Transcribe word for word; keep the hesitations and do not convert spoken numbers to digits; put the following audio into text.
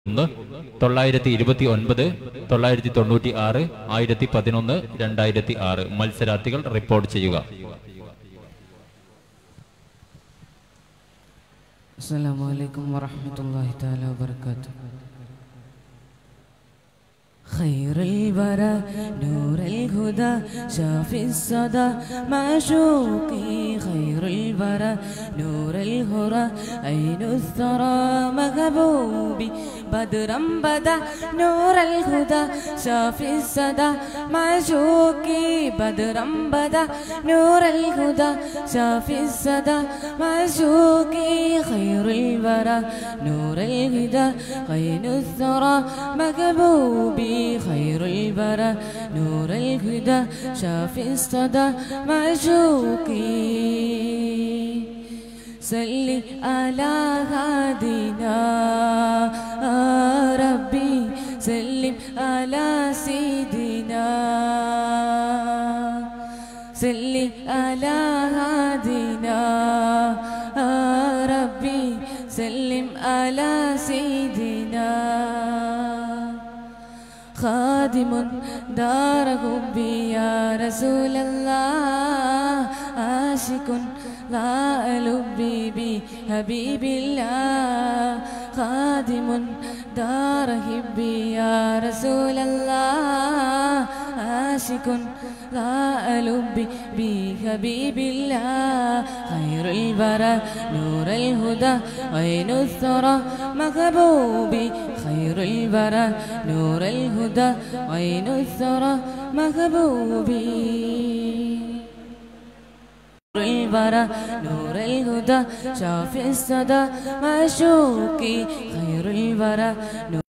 ഒന്ന് തൊള്ളായിരത്തി ഇരുപത്തി ഒൻപത് തൊള്ളായിരത്തി തൊണ്ണൂറ്റി ആറ് ആയിരത്തി പതിനൊന്ന് രണ്ടായിരത്തി ആറ് മത്സരാർത്ഥികൾ റിപ്പോർട്ട് ചെയ്യുക. അസ്സലാമു അലൈക്കും വറഹ്മത്തുള്ളാഹി തആല വബറകാതുഹു. خير الورى نور الهدى شافي الصدى معشوقي خير الورى نور الهرى عين الثرى محبوبي بدرا بدا نور الهدى شافي الصدى معشوقي بدرا بدا نور الهدى شافي الصدى معشوقي خير الورى نور الهدى عين الثرى محبوبي خير البرى نور الهدى شافي الصدى معشوقي صلي على هادينا ربي سلم على سيدنا صلي على هادينا ربي سلم على سيدنا خادم دار حبي يا رسول الله عاشق لا لبي بحبيب الله خادم دار حبي يا رسول الله عاشق لا لبي بحبيب الله خير البرى نور الهدى عين الثرى محبوبي خير البرى نور الهدى عين الثرى محبوبي خير البرى نور الهدى شافي الصدى معشوقي خير البرى